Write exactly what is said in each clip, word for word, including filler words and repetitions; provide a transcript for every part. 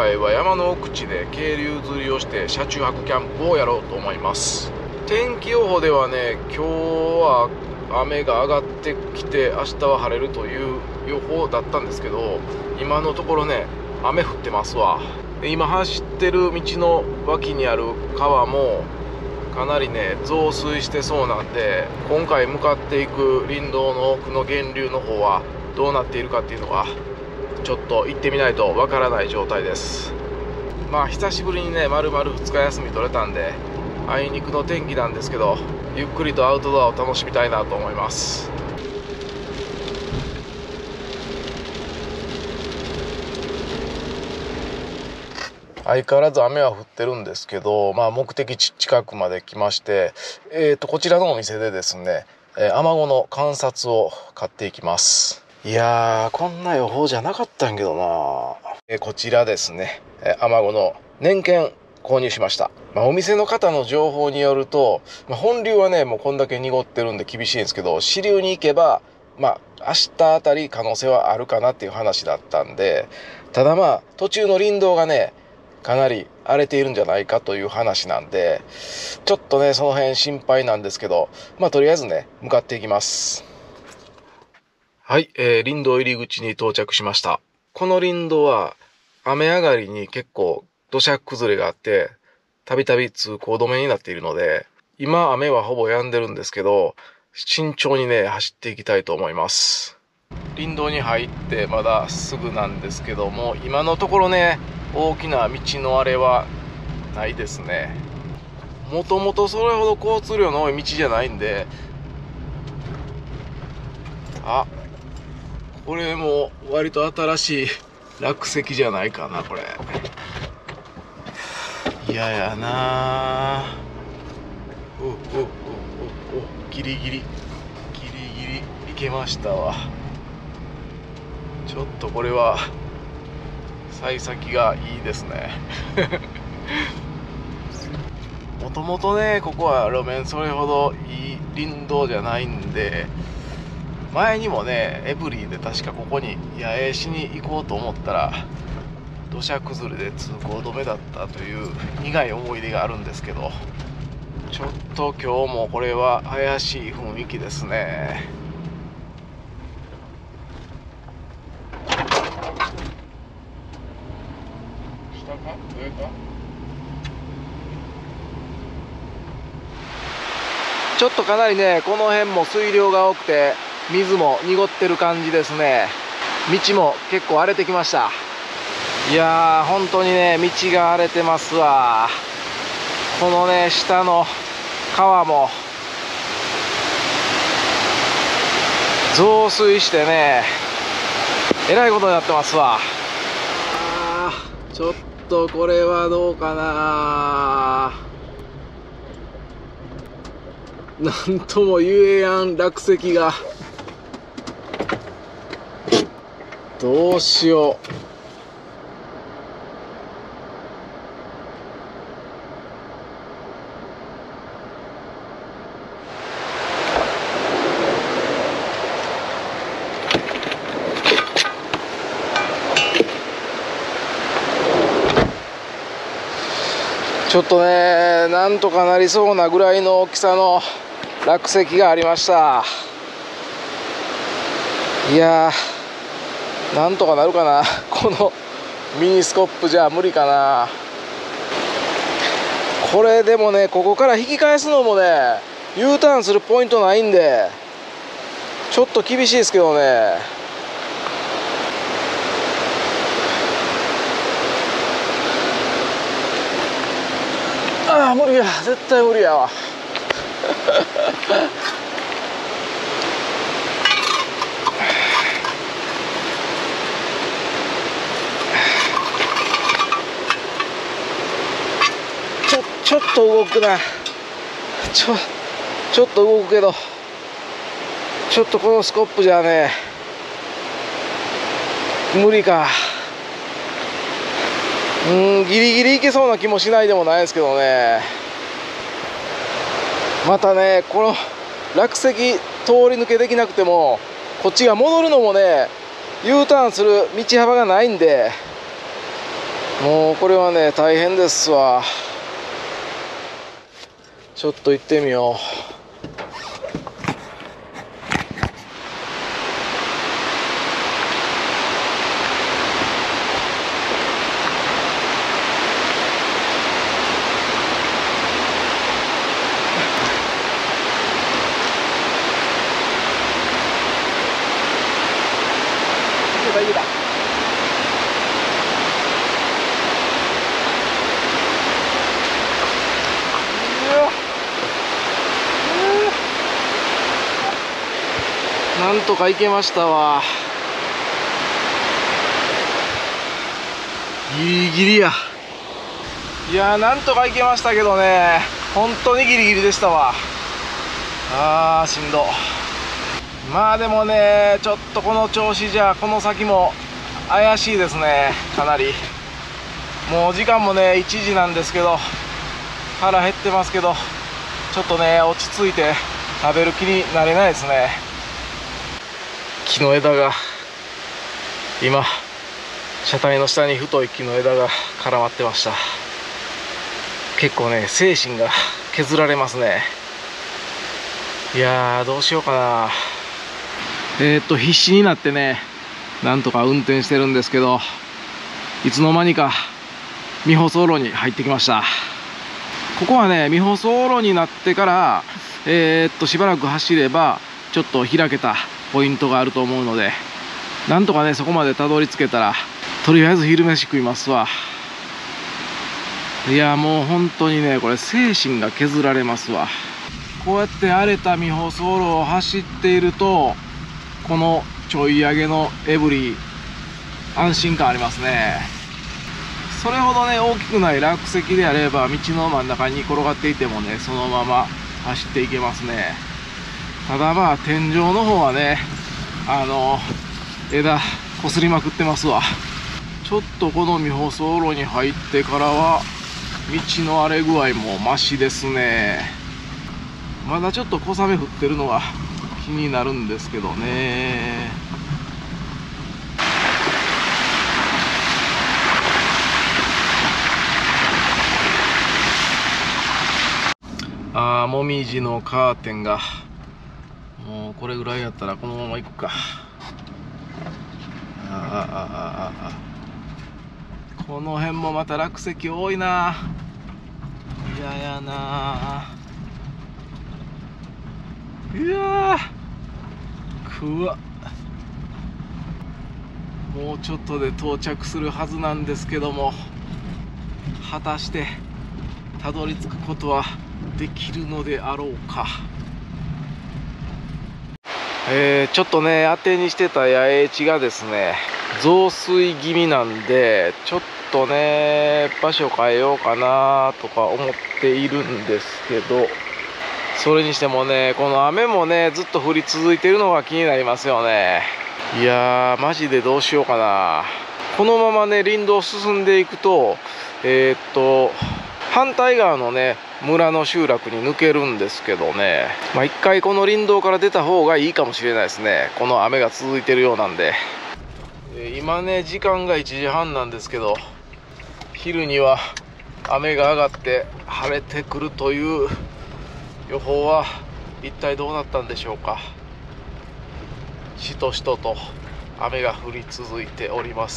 回は山の奥地で渓流釣りをして車中泊キャンプをやろうと思います。天気予報ではね、今日は雨が上がってきて明日は晴れるという予報だったんですけど、今のところね雨降ってますわ。で今走ってる道の脇にある川もかなりね増水してそうなんで、今回向かっていく林道の奥の源流の方はどうなっているかっていうのがちょっと行ってみないとわからない状態です。まあ久しぶりにね丸々ふつか休み取れたんであいにくの天気なんですけど、ゆっくりとアウトドアを楽しみたいなと思います。相変わらず雨は降ってるんですけど、まあ、目的地近くまで来まして、えー、とこちらのお店でですね、えー、アマゴの観察を買っていきます。いやー、こんな予報じゃなかったんけどな、えー、こちらですね、えー、アマゴの年券購入しました。まあ、お店の方の情報によると、まあ、本流はねもうこんだけ濁ってるんで厳しいんですけど、支流に行けばまあ明日あたり可能性はあるかなっていう話だったんで、ただまあ途中の林道がねかなり荒れているんじゃないかという話なんで、ちょっとねその辺心配なんですけど、まあとりあえずね向かっていきます。はい、えー、林道入り口に到着しました。この林道は雨上がりに結構土砂崩れがあってたびたび通行止めになっているので、今雨はほぼ止んでるんですけど慎重にね走っていきたいと思います。林道に入ってまだすぐなんですけども、今のところね大きな道のあれはないですね。もともとそれほど交通量の多い道じゃないんで、あ、これも割と新しい落石じゃないかなこれ。嫌ややな。おおおおおギリギリギリギリいけましたわ。ちょっとこれは幸先がいいですね。もともとねここは路面それほどいい林道じゃないんで、前にもねエブリィで確かここに野営しに行こうと思ったら土砂崩れで通行止めだったという苦い思い出があるんですけど、ちょっと今日もこれは怪しい雰囲気ですね。下か上か。ちょっとかなりねこの辺も水量が多くて水も濁ってる感じですね。道も結構荒れてきました。いやー本当にね道が荒れてますわ。このね下の川も増水してねえらいことになってますわ。あーちょっとこれはどうかな、なんとも言えやん落石が。どうしよう。ちょっとねなんとかなりそうなぐらいの大きさの落石がありました。いやーなんとかなるかな。このミニスコップじゃ無理かな。これでもねここから引き返すのもね U ターンするポイントないんでちょっと厳しいですけどね。ああ無理や、絶対無理やわ。ちょちょっと動くな。ちょちょっと動くけどちょっとこのスコップじゃね無理か。うんギリギリいけそうな気もしないでもないですけどね。またねこの落石通り抜けできなくてもこっちが戻るのもね U ターンする道幅がないんでもうこれはね大変ですわ。ちょっと行ってみよう。いけた。なんとかいけましたわ。ギリギリや。いやーなんとかいけましたけどね、本当にギリギリでしたわ。あーしんど。まあでもね、ちょっとこの調子じゃこの先も怪しいですね。かなりもう時間もねいちじなんですけど、腹減ってますけど、ちょっとね落ち着いて食べる気になれないですね。木の枝が今車体の下に太い木の枝が絡まってました。結構ね精神が削られますね。いやーどうしようかな。えー、っと必死になってねなんとか運転してるんですけど、いつの間にか未舗装路に入ってきました。ここはね未舗装路になってからえー、っとしばらく走ればちょっと開けたポイントがあると思うので、なんとかねそこまでたどり着けたらとりあえず昼飯食いますわ。いやもう本当にねこれ精神が削られますわ。こうやって荒れた未舗装路を走っているとこのちょい上げのエブリィ安心感ありますね。それほどね大きくない落石であれば道の真ん中に転がっていてもねそのまま走っていけますね。ただまあ天井の方はねあの枝こすりまくってますわ。ちょっとこの未舗装路に入ってからは道の荒れ具合もマシですね。まだちょっと小雨降ってるのが気になるんですけどね。あーもみじのカーテンがもうこれぐらいやったらこのまま行くか。あああああこの辺もまた落石多いな。嫌やな。いやーくわ。もうちょっとで到着するはずなんですけども、果たしてたどり着くことはできるのであろうか。えー、ちょっとね当てにしてた野営地がですね増水気味なんで、ちょっとね場所変えようかなとか思っているんですけど、それにしてもねこの雨もねずっと降り続いているのが気になりますよね。いやーマジでどうしようかな。このままね林道を進んでいくとえー、っと反対側のね村の集落に抜けるんですけどね、まあ、一回この林道から出た方がいいかもしれないですね。この雨が続いてるようなんで。今ね時間がいちじはんなんですけど、昼には雨が上がって晴れてくるという予報は一体どうなったんでしょうか。しとしとと雨が降り続いております。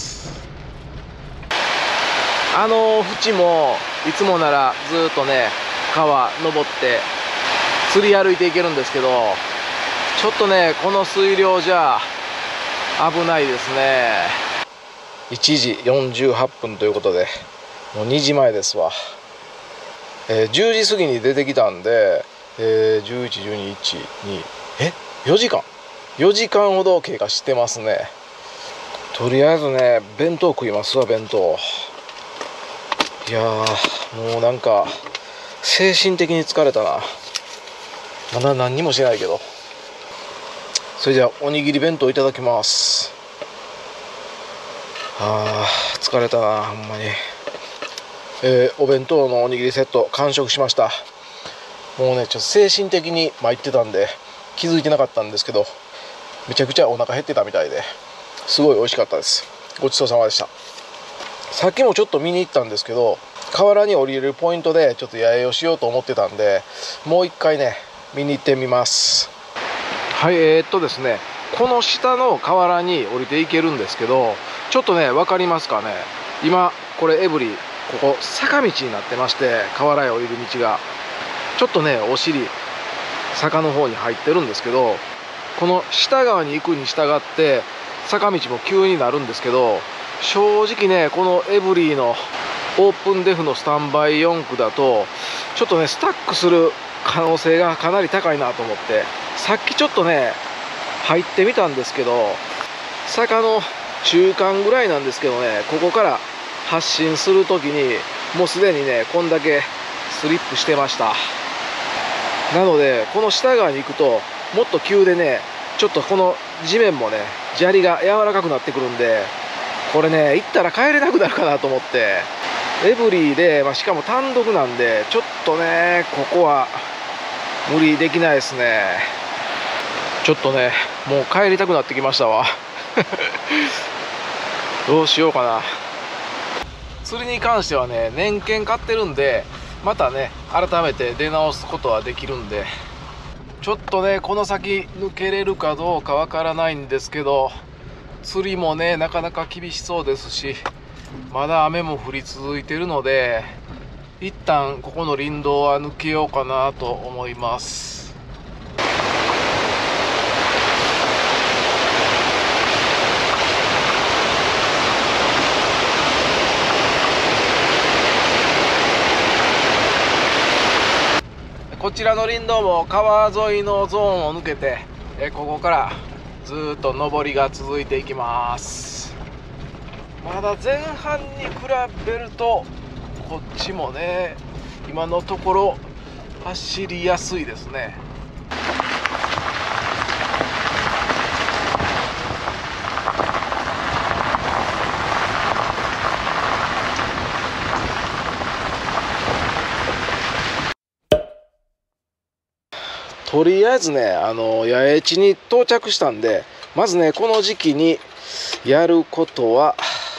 あの淵もいつもならずっとね川登って釣り歩いていけるんですけど、ちょっとねこの水量じゃ危ないですね。いちじよんじゅうはっぷんということでもうにじまえですわ。えー、じゅうじ過ぎに出てきたんで、えー、じゅういち、じゅうに、いち、にえよじかんよじかんほど経過してますね。とりあえずね弁当食いますわ。弁当。いやーもうなんか精神的に疲れたな。まだ何にもしてないけど。それじゃあおにぎり弁当いただきます。あー疲れたなほんまに。えー、お弁当のおにぎりセット完食しました。もうねちょっと精神的に参ってたんで気づいてなかったんですけど、めちゃくちゃお腹減ってたみたいですごい美味しかったです。ごちそうさまでした。 さっきもちょっと見に行ったんですけど、河原に降りれるポイントでちょっと野営をしようと思ってたんで、もう一回ね見に行ってみます。はい、えー、っとですねこの下の河原に降りていけるんですけど、ちょっとね分かりますかね。今これエブリここ坂道になってまして、河原へ降りる道がちょっとねお尻坂の方に入ってるんですけど、この下側に行くに従って坂道も急になるんですけど、正直ねこのエブリィのオープンデフのスタンバイよん区だとちょっとねスタックする可能性がかなり高いなと思って、さっきちょっとね入ってみたんですけど、坂の中間ぐらいなんですけどね、ここから発進する時にもうすでにねこんだけスリップしてました。なのでこの下側に行くともっと急でね、ちょっとこの地面もね砂利が柔らかくなってくるんで、これね行ったら帰れなくなるかなと思って、エブリィで、まあ、しかも単独なんでちょっとねここは無理できないですね。ちょっとねもう帰りたくなってきましたわどうしようかな。釣りに関してはね年券買ってるんで、またね改めて出直すことはできるんで、ちょっとねこの先抜けれるかどうかわからないんですけど、釣りもねなかなか厳しそうですし、まだ雨も降り続いてるので、一旦ここの林道は抜けようかなと思います。こちらの林道も川沿いのゾーンを抜けて、えここからずーっと上りが続いていきます。まだ前半に比べるとこっちもね今のところ走りやすいですね。とりあえずねあの野営地に到着したんで、まずねこの時期にやることは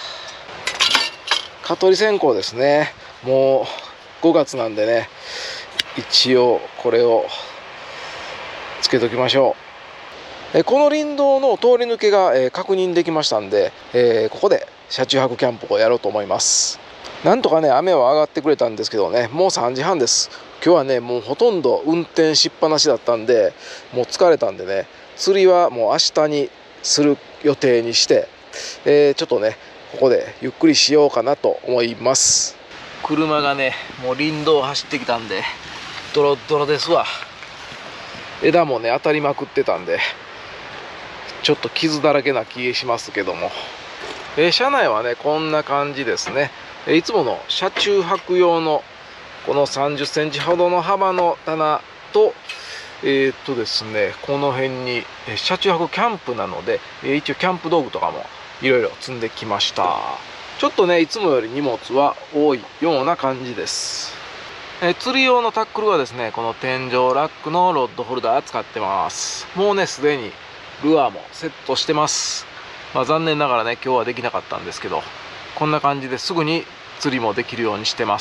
蚊取り線香ですね。もうごがつなんでね、一応これをつけときましょう。えこの林道の通り抜けが、え確認できましたんで、えー、ここで車中泊キャンプをやろうと思います。なんとかね雨は上がってくれたんですけどね、もうさんじはんです。今日はねもうほとんど運転しっぱなしだったんで、もう疲れたんでね、釣りはもう明日にする予定にして、えー、ちょっとねここでゆっくりしようかなと思います。車がねもう林道を走ってきたんでドロドロですわ。枝もね当たりまくってたんでちょっと傷だらけな気しますけども、えー、車内はねこんな感じですね。いつもの車中泊用のこのさんじゅっセンチほどの幅の棚と、えー、っとですねこの辺に車中泊キャンプなので一応キャンプ道具とかもいろいろ積んできました。ちょっとねいつもより荷物は多いような感じです。え釣り用のタックルはですねこの天井ラックのロッドホルダー使ってます。もうねすでにルアーもセットしてます。まあ、残念ながらね今日はできなかったんですけど、こんな感じですぐに釣りもできるようにしてます。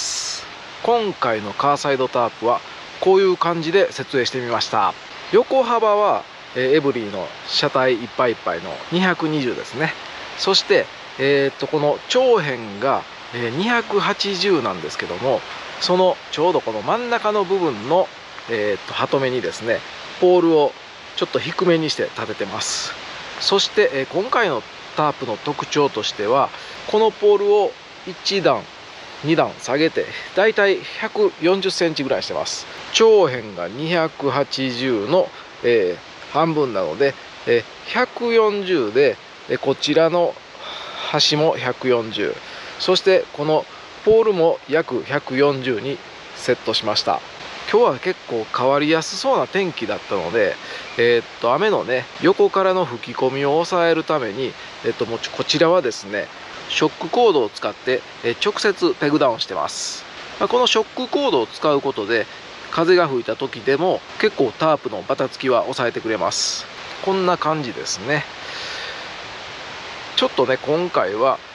今回のカーサイドタープはこういう感じで設営してみました。横幅はエブリィの車体いっぱいいっぱいのにひゃくにじゅうですね。そして、えー、っとこの長辺がにひゃくはちじゅうなんですけども、そのちょうどこの真ん中の部分の、えー、っとハトメにですねポールをちょっと低めにして立ててます。そして、えー、今回のタープの特徴としてはこのポールをいち段に段下げてだいたいひゃくよんじゅっセンチぐらいしてます。長辺がにひゃくはちじゅうの、えー、半分なので、えー、ひゃくよんじゅうで、えー、こちらの端もひゃくよんじゅう、そしてこのポールも約ひゃくよんじゅうにセットしました。今日は結構変わりやすそうな天気だったので、えー、っと雨のね横からの吹き込みを抑えるために、えー、っともうこちらはですねショックコードを使って直接ペグダウンしてます。このショックコードを使うことで風が吹いた時でも結構タープのバタつきは抑えてくれます。こんな感じですね。ちょっとね今回は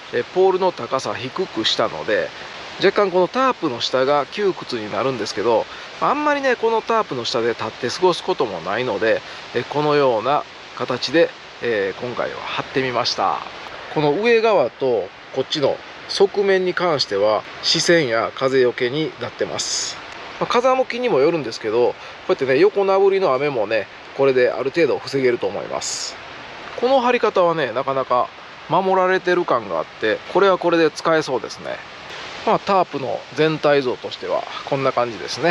えポールの高さ低くしたので、若干このタープの下が窮屈になるんですけど、あんまりねこのタープの下で立って過ごすこともないので、えこのような形で、えー、今回は貼ってみました。この上側とこっちの側面に関しては視線や風よけになってます。まあ、風向きにもよるんですけど、こうやってね横殴りの雨もねこれである程度防げると思います。この貼り方はねなかなか守られてる感があって、これはこれで使えそうですね。まあタープの全体像としてはこんな感じですね。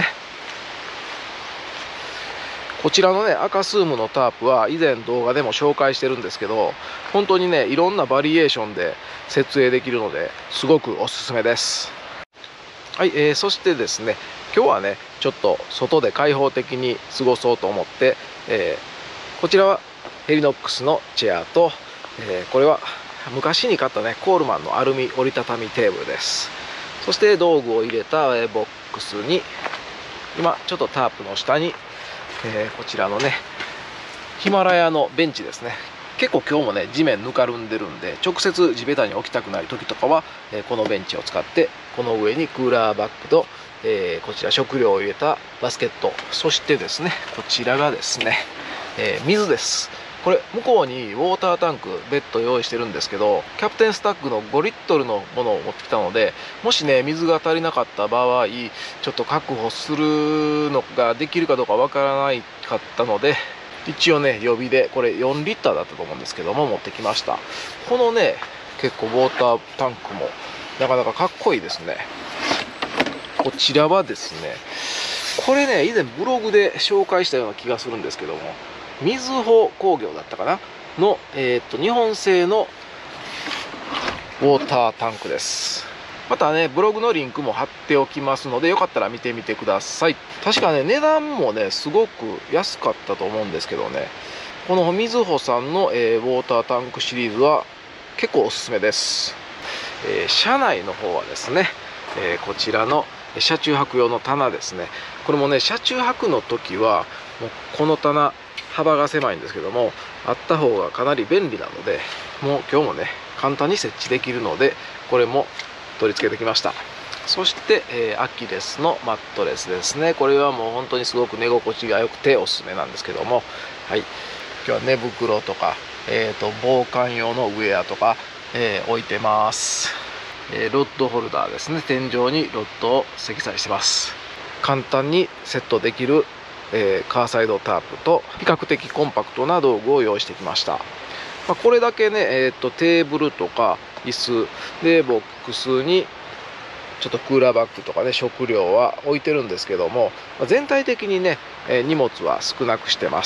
こちらのねアカスームのタープは以前動画でも紹介してるんですけど、本当にねいろんなバリエーションで設営できるのですごくおすすめです。はい、えー、そしてですね今日はねちょっと外で開放的に過ごそうと思って、えー、こちらはヘリノックスのチェアと、えー、これは昔に買ったねコールマンのアルミ折りたたみテーブルです。そして道具を入れたボックスに今ちょっとタープの下に、えー、こちらのねヒマラヤのベンチですね。結構今日もね地面ぬかるんでるんで、直接地べたに置きたくない時とかは、えー、このベンチを使ってこの上にクーラーバッグと、えー、こちら食料を入れたバスケット、そしてですねこちらがですね、えー、水です。これ向こうにウォータータンク別途用意してるんですけど、キャプテンスタックのごリットルのものを持ってきたので、もしね水が足りなかった場合ちょっと確保するのができるかどうかわからないかったので、一応ね予備でこれよんリッターだったと思うんですけども持ってきました。このね結構ウォータータンクもなかなかかっこいいですね。こちらはですねこれね以前ブログで紹介したような気がするんですけども、みずほ工業だったかなの、えー、っと日本製のウォータータンクです。またねブログのリンクも貼っておきますので、よかったら見てみてください。確かね値段もねすごく安かったと思うんですけどね、このみずほさんの、えー、ウォータータンクシリーズは結構おすすめです。えー、車内の方はですね、えー、こちらの車中泊用の棚ですね。これもね車中泊の時はもうこの棚幅が狭いんですけども、あった方がかなり便利なので、もう今日もね簡単に設置できるのでこれも取り付けてきました。そして、えー、アキレスのマットレスですね。これはもう本当にすごく寝心地が良くておすすめなんですけども、はい、今日は寝袋とか、えー、と防寒用のウェアとか、えー、置いてます。えー、ロッドホルダーですね。天井にロッドを積載してます。簡単にセットできる、えー、カーサイドタープと比較的コンパクトな道具を用意してきました。まあ、これだけね、えー、とテーブルとか椅子でボックスにちょっとクーラーバッグとかね食料は置いてるんですけども、まあ、全体的にね、えー、荷物は少なくしてます。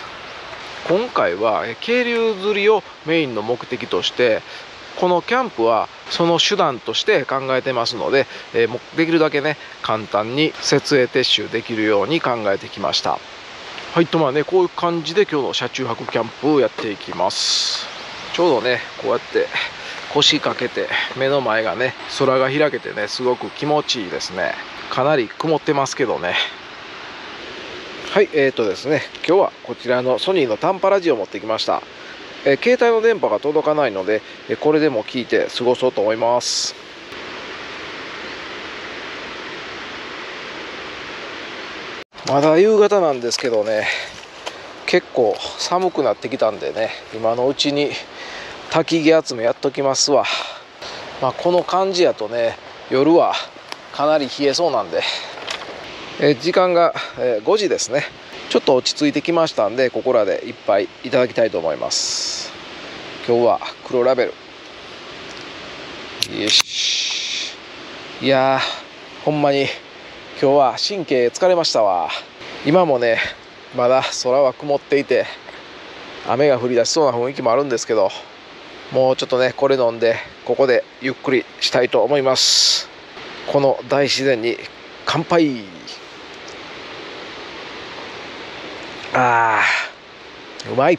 今回は渓流釣りをメインの目的として、このキャンプはその手段として考えてますので、えー、できるだけね簡単に設営撤収できるように考えてきました。はい、とまあねこういう感じで今日の車中泊キャンプをやっていきます。ちょうどねこうやって腰掛けて目の前がね空が開けてねすごく気持ちいいですね。かなり曇ってますけどね。はい、えーとですね今日はこちらのソニーの短波ラジオを持ってきました。えー、携帯の電波が届かないので、えー、これでも聞いて過ごそうと思います。まだ夕方なんですけどね、結構寒くなってきたんでね、今のうちに焚き木集めやっときますわ。まあ、この感じやとね夜はかなり冷えそうなんで、え時間がごじですね。ちょっと落ち着いてきましたんで、ここらで一杯いただきたいと思います。今日は黒ラベル。よし。いやーほんまに今日は神経疲れましたわ。今もねまだ空は曇っていて雨が降り出しそうな雰囲気もあるんですけど、もうちょっとねこれ飲んでここでゆっくりしたいと思います。この大自然に乾杯。あーうまい。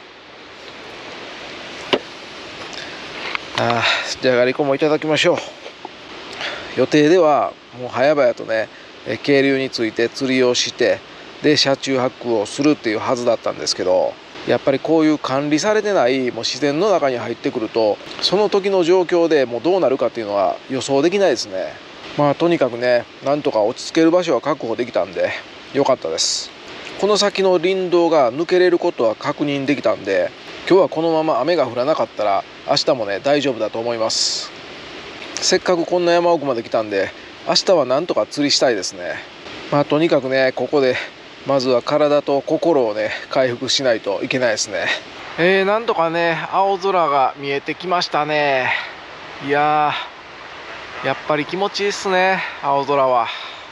あーじゃがりこもいただきましょう。予定ではもう早々とね渓流について釣りをして、 で車中泊をするっていうはずだったんですけど、やっぱりこういう管理されてないもう自然の中に入ってくると、その時の状況でもうどうなるかっていうのは予想できないですね。まあとにかくね、なんとか落ち着ける場所は確保できたんで良かったです。この先の林道が抜けれることは確認できたんで、今日はこのまま雨が降らなかったら明日もね大丈夫だと思います。せっかくこんな山奥まで来たんで、明日はなんとか釣りしたいですね。まあとにかくね、ここでまずは体と心をね回復しないといけないですね。えー、なんとかね青空が見えてきましたね。いやー、やっぱり気持ちいいっすね、青空は。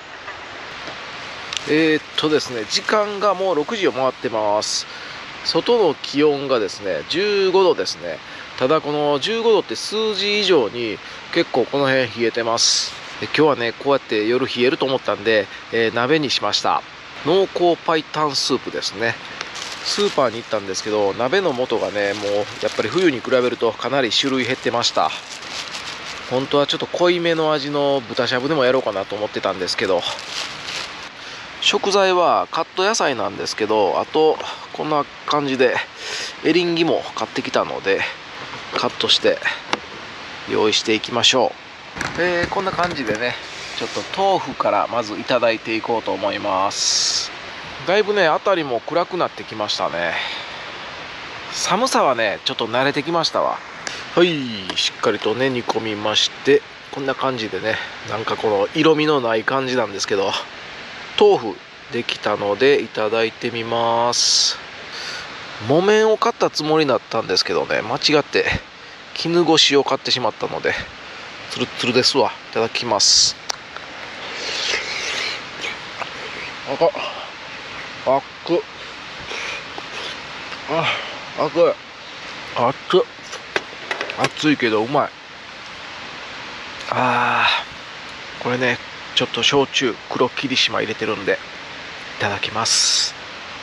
えー、っとですね時間がもうろくじを回ってます。外の気温がですねじゅうごどですね。ただこのじゅうごどって数字以上に結構この辺冷えてます。で今日はねこうやって夜冷えると思ったんで、えー、鍋にしました。濃厚白湯スープですね。スーパーに行ったんですけど、鍋の素がねもうやっぱり冬に比べるとかなり種類減ってました。本当はちょっと濃いめの味の豚しゃぶでもやろうかなと思ってたんですけど、食材はカット野菜なんですけど、あとこんな感じでエリンギも買ってきたのでカットして用意していきましょう。えー、こんな感じでね、ちょっと豆腐からまずいただいていこうと思います。だいぶね辺りも暗くなってきましたね。寒さはねちょっと慣れてきましたわ。はい、しっかりとね煮込みまして、こんな感じでね、なんかこの色味のない感じなんですけど、豆腐できたのでいただいてみます。木綿を買ったつもりだったんですけどね、間違って絹ごしを買ってしまったのでツルツルですわ。いただきます。あかあっくああくあっつ熱いけどうまい。あー、これねちょっと焼酎黒霧島入れてるんでいただきます。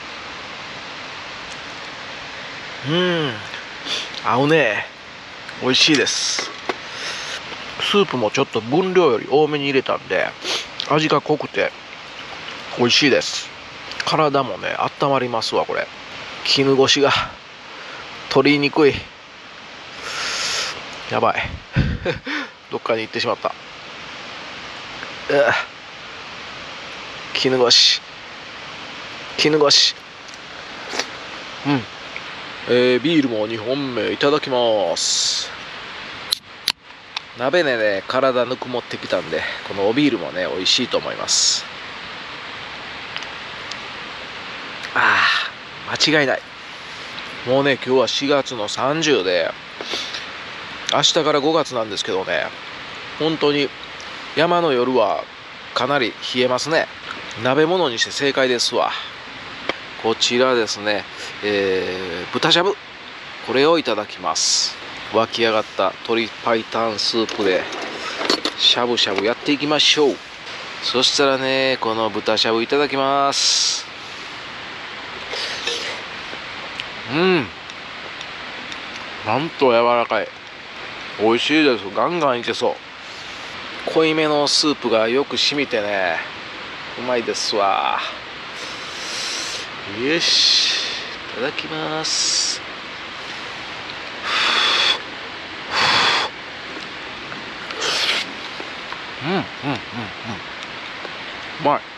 うん、合うね。美味しいです。スープもちょっと分量より多めに入れたんで味が濃くて美味しいです。体もね温まりますわ。これ絹ごしが取りにくい。やばいどっかに行ってしまった。絹ごし絹ごしうん、えー、ビールもにほんめいただきます。鍋でね体ぬくもってきたんで、このおビールもね美味しいと思います。あー、間違いない。もうね今日はしがつのさんじゅうで、明日からごがつなんですけどね、本当に山の夜はかなり冷えますね。鍋物にして正解ですわ。こちらですね、えー、豚しゃぶ、これをいただきます。沸き上がった鶏白湯スープでしゃぶしゃぶやっていきましょう。そしたらねこの豚しゃぶいただきます。うん、なんと柔らかい。美味しいです。ガンガンいけそう。濃いめのスープがよく染みてねうまいですわ。よし、いただきます。うんうんうんうん、うまい。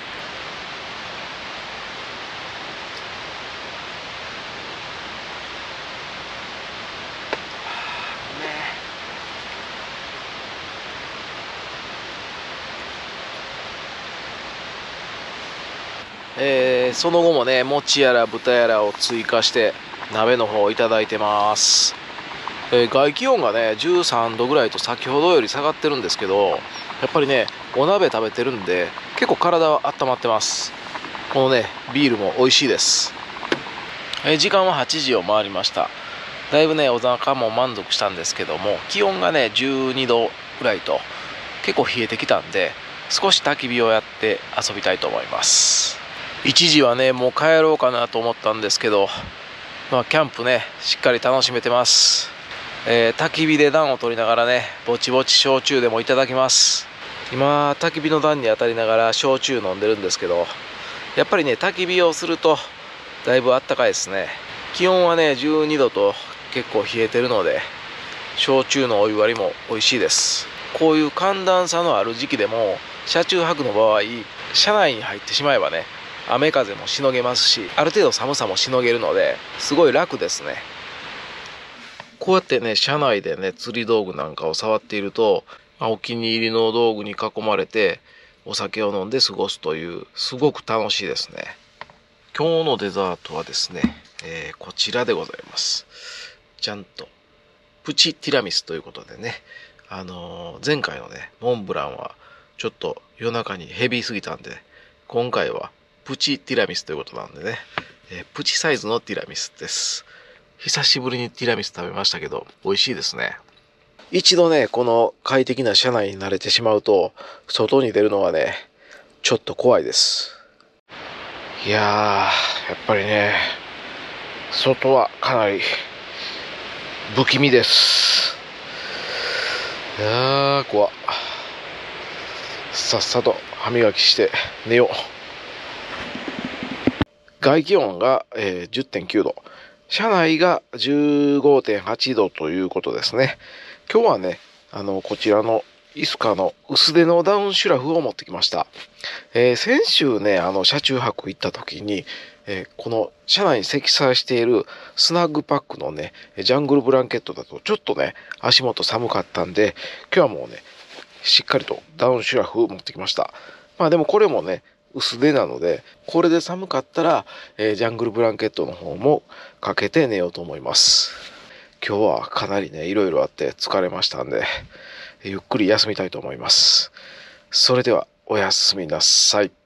えー、その後もね餅やら豚やらを追加して鍋の方をいただいてます。えー、外気温がねじゅうさんどぐらいと先ほどより下がってるんですけど、やっぱりねお鍋食べてるんで結構体は温まってます。このねビールも美味しいです。えー、時間ははちじを回りました。だいぶねお腹も満足したんですけども、気温がねじゅうにどぐらいと結構冷えてきたんで、少し焚き火をやって遊びたいと思います。いちじはねもう帰ろうかなと思ったんですけど、まあ、キャンプねしっかり楽しめてます。えー、焚き火で暖を取りながらねぼちぼち焼酎でもいただきます。今焚き火の暖に当たりながら焼酎飲んでるんですけど、 やっぱりね、焚き火をするとだいぶあったかいですね。気温はねじゅうにどと結構冷えてるので、焼酎のお湯割りも美味しいです。こういう寒暖差のある時期でも車中泊の場合、車内に入ってしまえばね、雨風もしのげますし、ある程度寒さもしのげるのですごい楽ですね。こうやってね、車内でね釣り道具なんかを触っていると、お気に入りの道具に囲まれてお酒を飲んで過ごすという、すごく楽しいですね。今日のデザートはですね、えー、こちらでございます。じゃんとプチティラミスということでね、あのー、前回のねモンブランはちょっと夜中にヘビーすぎたんで、今回はプチティラミスということなんでね、えー、プチサイズのティラミスです。久しぶりにティラミス食べましたけど美味しいですね。一度ねこの快適な車内に慣れてしまうと、外に出るのはねちょっと怖いです。いやー、やっぱりね外はかなり不気味です。いやー怖っ。さっさと歯磨きして寝よう。外気温が、えー、じゅってんきゅうど、車内が じゅうごてんはちどということですね。今日はね、あのこちらのイスカの薄手のダウンシュラフを持ってきました。えー、先週ね、あの車中泊行った時に、えー、この車内に積載しているスナッグパックのね、ジャングルブランケットだとちょっとね、足元寒かったんで、今日はもうね、しっかりとダウンシュラフを持ってきました。まあでもこれもね、薄手なので、これで寒かったら、えー、ジャングルブランケットの方もかけて寝ようと思います。今日はかなりね、いろいろあって疲れましたんで、ゆっくり休みたいと思います。それではおやすみなさい。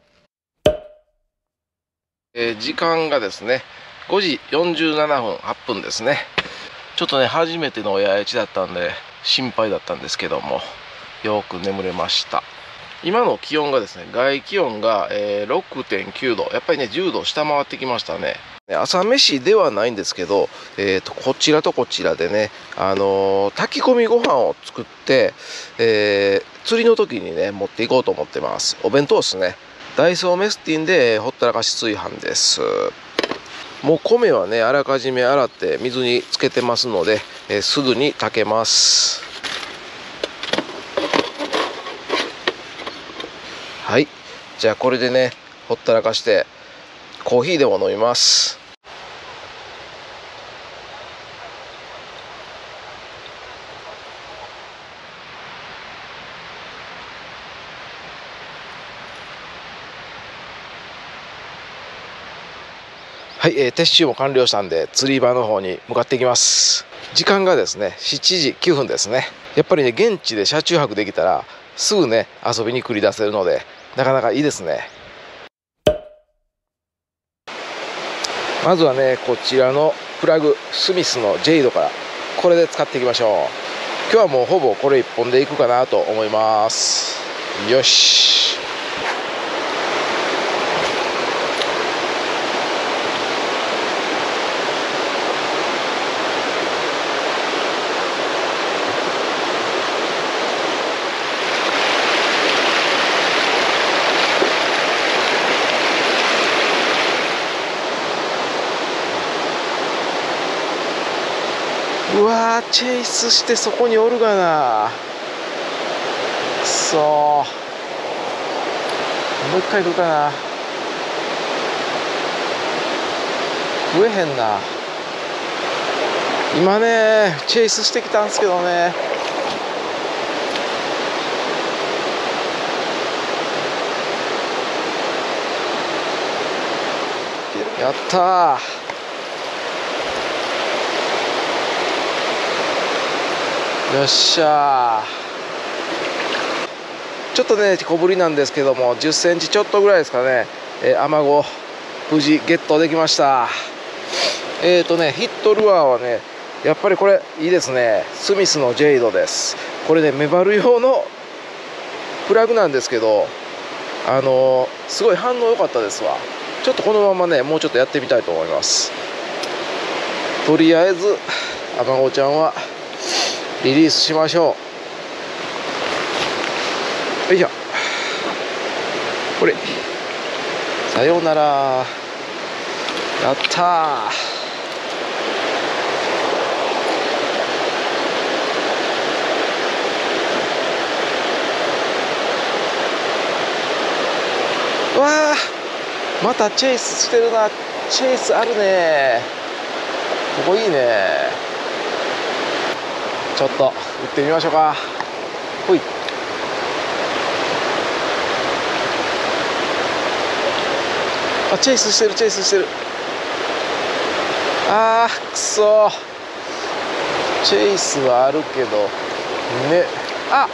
えー、時間がですねごじよんじゅうななふんはっぷんですね。ちょっとね初めての親市だったんで心配だったんですけども、よく眠れました。今の気温がですね、外気温が、えー、ろくてんきゅうど、やっぱりねじゅうど下回ってきましたね。朝飯ではないんですけど、えー、とこちらとこちらでね、あのー、炊き込みご飯を作って、えー、釣りの時にね持っていこうと思ってます。お弁当ですね。ダイソーメスティンでほったらかし炊飯です。もう米はねあらかじめ洗って水につけてますので、えー、すぐに炊けます。はい、じゃあこれでねほったらかしてコーヒーでも飲みます。はい、えー、撤収も完了したんで釣り場の方に向かっていきます。時間がですねしちじきゅうふんですね。やっぱりね現地で車中泊できたらすぐね遊びに繰り出せるのでなかなかいいですね。まずはねこちらのプラグ、スミスのジェイドからこれで使っていきましょう。今日はもうほぼこれいっぽんでいくかなと思います。よし。うわー、チェイスしてそこにおるがな。くそー、もう一回行くかな。食えへんな。今ねチェイスしてきたんですけどね、やったー。よっしゃー。ちょっとね小ぶりなんですけどもじゅっセンチちょっとぐらいですかね、えー、アマゴ無事ゲットできました。えーとねヒットルアーはねやっぱりこれいいですね。スミスのジェイドです。これねメバル用のプラグなんですけど、あのー、すごい反応良かったですわ。ちょっとこのままねもうちょっとやってみたいと思います。とりあえずアマゴちゃんはリリースしましょう。よいしょ。これさようなら。やったー。わあ、またチェイスしてるな。チェイスあるね。ここいいね。ちょっと行ってみましょうか。ほい。あ、チェイスしてる、チェイスしてる。あー、くそー。チェイスはあるけどね。あ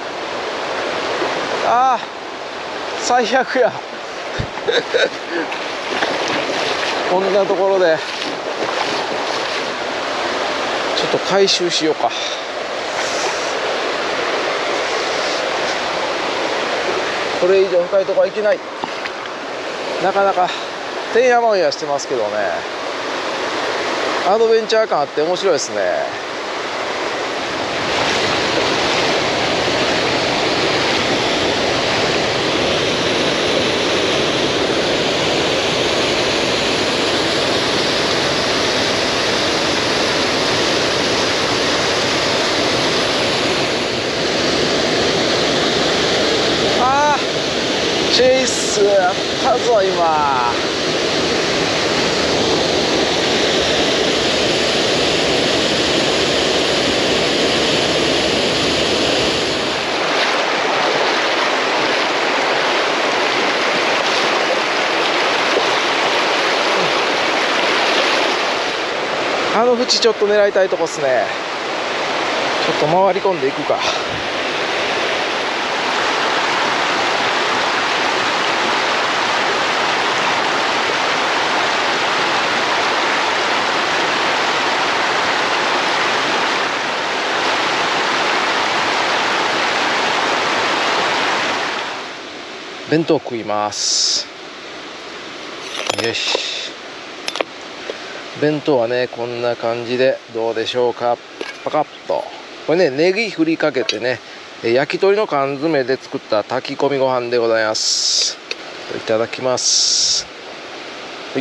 あー、最悪や。こんなところでちょっと回収しようか。これ以上深いとこは行けない。なかなかてんやわんやしてますけどね、アドベンチャー感あって面白いですね。チェイスやったぞ今。あの縁ちょっと狙いたいとこっすね。ちょっと回り込んでいくか。弁当食います。よし。弁当はねこんな感じでどうでしょうか。パカッとこれねネギ振りかけてね焼き鳥の缶詰で作った炊き込みご飯でございます。いただきます。はい。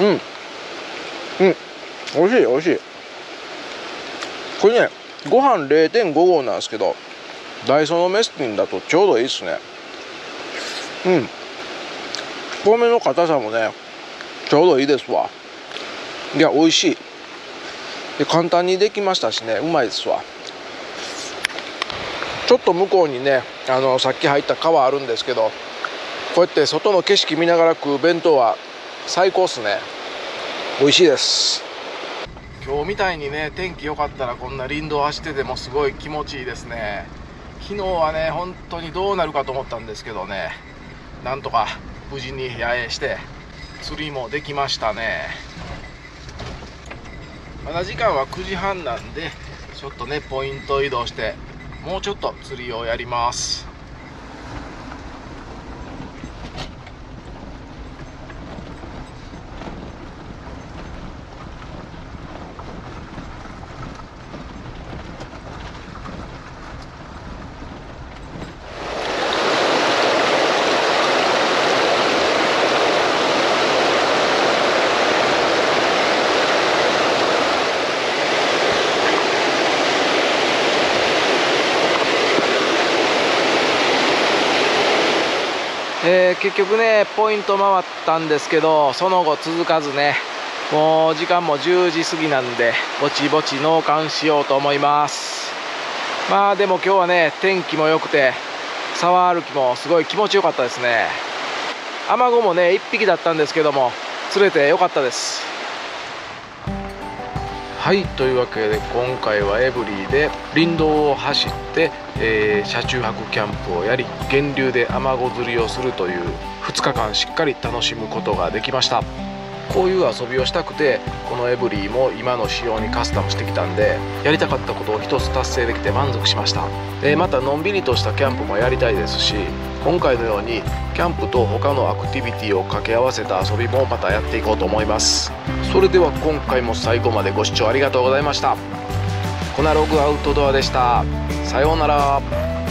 うんうん、おいしいおいしい。これねご飯 れいてんご 合なんですけどダイソーのメスティンだとちょうどいいっすね。うん、米の硬さもねちょうどいいですわ。いや美味しい。で簡単にできましたしねうまいですわ。ちょっと向こうにねあのさっき入った川あるんですけど、こうやって外の景色見ながら食う弁当は最高っすね。美味しいです。今日みたいにね天気良かったらこんな林道走っててもすごい気持ちいいですね。昨日はね本当にどうなるかと思ったんですけどね、なんとか無事に野営して釣りもできましたね。まだ時間はくじはんなんでちょっとねポイント移動してもうちょっと釣りをやります。えー、結局ねポイント回ったんですけどその後続かずね、もう時間もじゅうじ過ぎなんでぼちぼち納棺しようと思います。まあでも今日はね天気も良くて沢歩きもすごい気持ちよかったですね。アマゴもねいっぴきだったんですけども釣れて良かったです。はい、というわけで今回はエブリィで林道を走って、えー、車中泊キャンプをやり源流でアマゴ釣りをするというふつかかんしっかり楽しむことができました。こういう遊びをしたくてこのエブリィも今の仕様にカスタムしてきたんで、やりたかったことを一つ達成できて満足しました。でまたのんびりとしたキャンプもやりたいですし、今回のようにキャンプと他のアクティビティを掛け合わせた遊びもまたやっていこうと思います。それでは今回も最後までご視聴ありがとうございました。コナログアウトドアでした。さようなら。